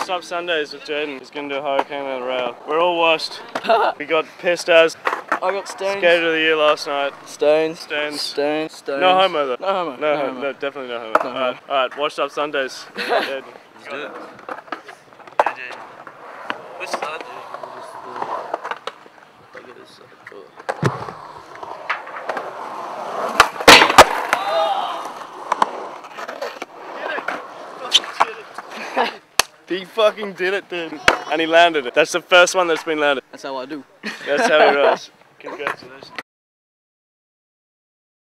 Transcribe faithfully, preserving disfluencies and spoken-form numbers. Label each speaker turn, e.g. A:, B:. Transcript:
A: Washed up Sundays with Jayden. He's gonna do a hurricane on the rail. We're all washed. We got pissed as.
B: I got stones.
A: Skater of the year last night.
B: Stones.
A: Stones.
B: Stones. Stones.
A: No homo though.
B: No homo.
A: No,
B: no,
A: no,
B: homo.
A: no definitely no homo.
B: No
A: Alright,
B: homo.
A: alright, washed up Sundays. Jayden.
C: Let's do it. Yeah, Jayden. Which side, dude?
B: Look at this side.
A: He fucking did it, dude. And he landed it. That's the first one that's been landed.
B: That's how I do.
A: That's how he does. Congratulations.